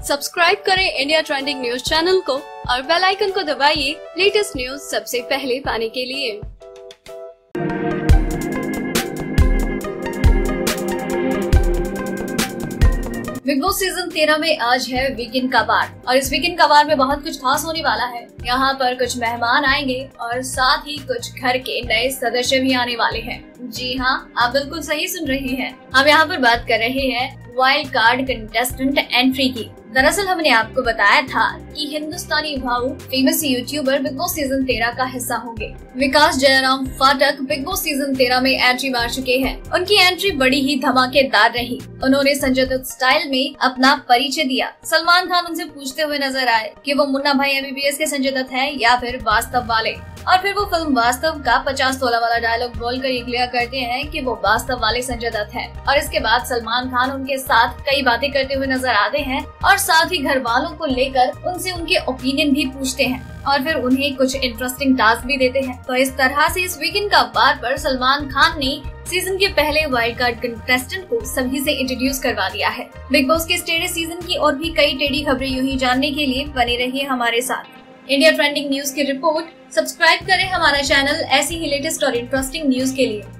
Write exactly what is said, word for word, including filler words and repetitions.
Subscribe करें India trending news channel को और बेल आइकन को दबाइए लेटेस्ट न्यूज सबसे पहले पाने के लिए। बिग बॉस सीजन तेरह में आज है वीकेंड का वार और इस वीकेंड का वार में बहुत कुछ खास होने वाला है। यहाँ पर कुछ मेहमान आएंगे और साथ ही कुछ घर के नए सदस्य भी आने वाले हैं। जी हाँ, आप बिल्कुल सही सुन रहे हैं। हम यहाँ पर बात कर रहे हैं वाइल्ड कार्ड कंटेस्टेंट एंट्री की। दरअसल हमने आपको बताया था कि Hindustani Bhau famous YouTuber Bigg Boss season तेरह का हिस्सा होंगे। विकास जयराम फाटक बिग बॉस सीजन तेरह में एंट्री मार चुके हैं। उनकी एंट्री बड़ी ही धमाकेदार रही। उन्होंने संजय दत्त स्टाइल में अपना परिचय दिया। सलमान खान उनसे पूछते हुए नजर आए कि वो मुन्ना भाई एमबीबीएस के संजय दत्त हैं या फिर वास्तव वाले, और फिर वो फिल्म वास्तव का पचास तोला वाला डायलॉग बोलकर ये क्लियर करते हैं कि वो वास्तव वाले संजय दत्त हैं। और इसके बाद सलमान खान उनके साथ कई बातें करते हुए नजर आते हैं और साथ ही घर वालों को लेकर उनसे उनके ओपिनियन भी पूछते हैं और फिर उन्हें कुछ इंटरेस्टिंग टास्क भी देते हैं। तो इस तरह से इस वीकेंड का वार पर सलमान खान ने सीजन के पहले वाइल्ड कार्ड कंटेस्टेंट को सभी से इंट्रोड्यूस करवा दिया है। बिग बॉस के टेढ़े सीजन की और भी कई टेढ़ी खबरें यूं ही जानने के लिए बने रहिए हमारे साथ। इंडिया ट्रेंडिंग न्यूज की रिपोर्ट। सब्सक्राइब करें हमारा चैनल ऐसी ही लेटेस्ट और इंटरेस्टिंग न्यूज के लिए।